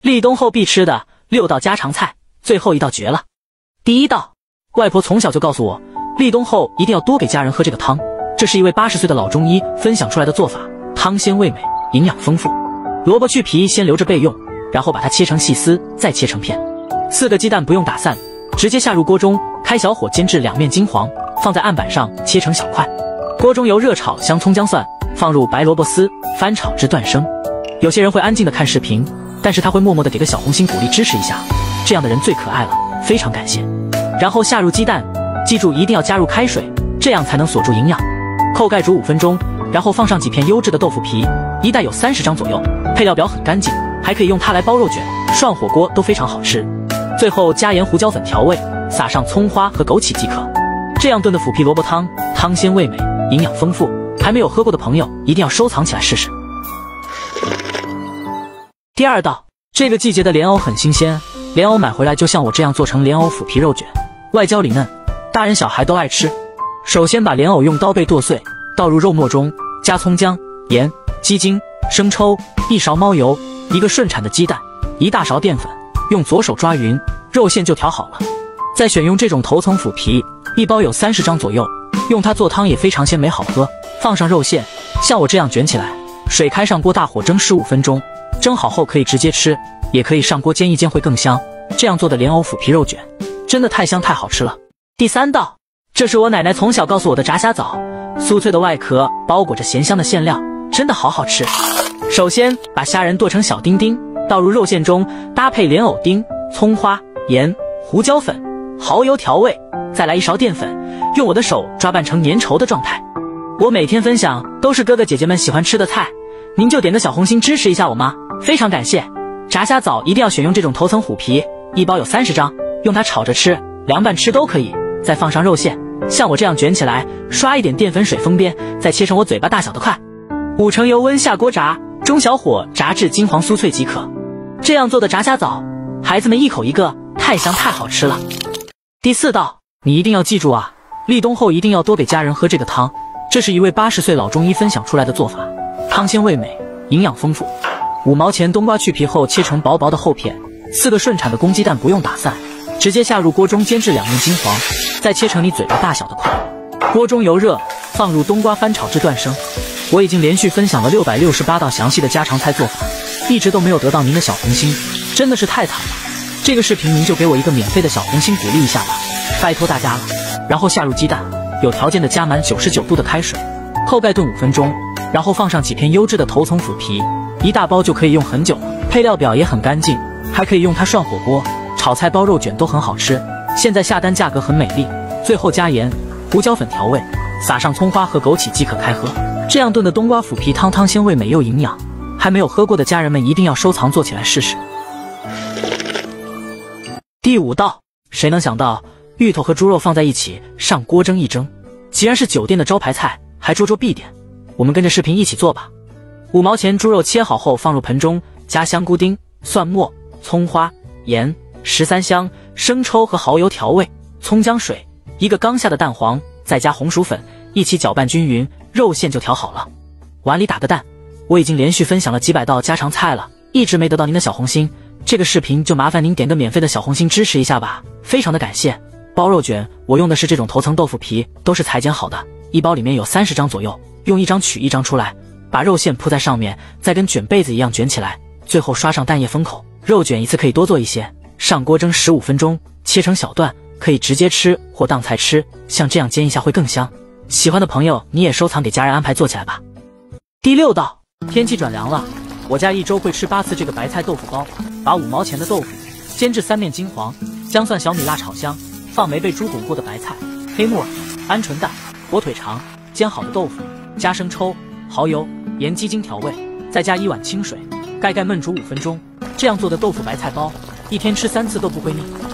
立冬后必吃的6道家常菜，最后一道绝了。第一道，外婆从小就告诉我，立冬后一定要多给家人喝这个汤，这是一位80岁的老中医分享出来的做法，汤鲜味美，营养丰富。萝卜去皮先留着备用，然后把它切成细丝，再切成片。4个鸡蛋不用打散，直接下入锅中，开小火煎至2面金黄，放在案板上切成小块。锅中油热炒香葱姜蒜，放入白萝卜丝，翻炒至断生。有些人会安静的看视频，但是他会默默的给个小红心鼓励支持一下，这样的人最可爱了，非常感谢。然后下入鸡蛋，记住一定要加入开水，这样才能锁住营养。扣盖煮5分钟，然后放上几片优质的豆腐皮，一袋有30张左右，配料表很干净，还可以用它来包肉卷、涮火锅都非常好吃。最后加盐胡椒粉调味，撒上葱花和枸杞即可。这样炖的腐皮萝卜汤，汤鲜味美，营养丰富，还没有喝过的朋友一定要收藏起来试试。第二道，这个季节的莲藕很新鲜，莲藕买回来就像我这样做成莲藕腐皮肉卷，外焦里嫩，大人小孩都爱吃。首先把莲藕用刀背剁碎，倒入肉末中，加葱姜、盐、鸡精、生抽，1勺猫油，1个顺产的鸡蛋，1大勺淀粉，用左手抓匀，肉馅就调好了。再选用这种头层腐皮，1包有30张左右，用它做汤也非常鲜美好喝。放上肉馅，像我这样卷起来，水开上锅大火蒸15分钟，蒸好后可以直接吃，也可以上锅煎一煎会更香。这样做的莲藕腐皮肉卷真的太香太好吃了。第三道，这是我奶奶从小告诉我的炸虾枣，酥脆的外壳包裹着咸香的馅料，真的好好吃。首先把虾仁剁成小丁丁，倒入肉馅中，搭配莲藕丁、葱花、盐、胡椒粉、蚝油调味，再来1勺淀粉，用我的手抓拌成粘稠的状态。我每天分享都是哥哥姐姐们喜欢吃的菜，您就点个小红心支持一下我吗？非常感谢。炸虾枣一定要选用这种头层虎皮，1包有30张，用它炒着吃、凉拌吃都可以。再放上肉馅，像我这样卷起来，刷一点淀粉水封边，再切成我嘴巴大小的块。5成油温下锅炸，中小火炸至金黄酥脆即可。这样做的炸虾枣，孩子们一口一个，太香太好吃了。第4道，你一定要记住啊，立冬后一定要多给家人喝这个汤，这是一位80岁老中医分享出来的做法，汤鲜味美，营养丰富。5毛钱冬瓜去皮后切成薄薄的厚片，4个顺产的公鸡蛋不用打散，直接下入锅中煎至2面金黄，再切成你嘴巴大小的块。锅中油热，放入冬瓜翻炒至断生。我已经连续分享了668道详细的家常菜做法，一直都没有得到您的小红心，真的是太惨了。这个视频您就给我一个免费的小红心鼓励一下吧，拜托大家了。然后下入鸡蛋，有条件的加满99度的开水，扣盖炖5分钟，然后放上几片优质的头层腐皮，1大包就可以用很久了。配料表也很干净，还可以用它涮火锅、炒菜、包肉卷都很好吃。现在下单价格很美丽。最后加盐、胡椒粉调味，撒上葱花和枸杞即可开喝。这样炖的冬瓜腐皮汤，汤鲜味美又营养，还没有喝过的家人们一定要收藏做起来试试。第5道，谁能想到芋头和猪肉放在一起上锅蒸一蒸，既然是酒店的招牌菜，还桌桌必点。我们跟着视频一起做吧。5毛钱猪肉切好后放入盆中，加香菇丁、蒜末、葱花、盐、13香、生抽和蚝油调味，葱姜水，1个刚下的蛋黄，再加红薯粉，一起搅拌均匀，肉馅就调好了。碗里打个蛋。我已经连续分享了几百道家常菜了，一直没得到您的小红心，这个视频就麻烦您点个免费的小红心支持一下吧，非常的感谢。包肉卷我用的是这种头层豆腐皮，都是裁剪好的，1包里面有30张左右，用1张取1张出来，把肉馅铺在上面，再跟卷被子一样卷起来，最后刷上蛋液封口。肉卷一次可以多做一些，上锅蒸15分钟，切成小段，可以直接吃或当菜吃，像这样煎一下会更香。喜欢的朋友你也收藏给家人安排做起来吧。第6道，天气转凉了，我家1周会吃8次这个白菜豆腐包，把5毛钱的豆腐煎至3面金黄，姜蒜小米辣炒香，放没被猪滚过的白菜、黑木耳、鹌鹑蛋、火腿肠，煎好的豆腐，加生抽、蚝油、盐、鸡精调味，再加1碗清水，盖盖焖煮5分钟。这样做的豆腐白菜包，1天吃3次都不会腻。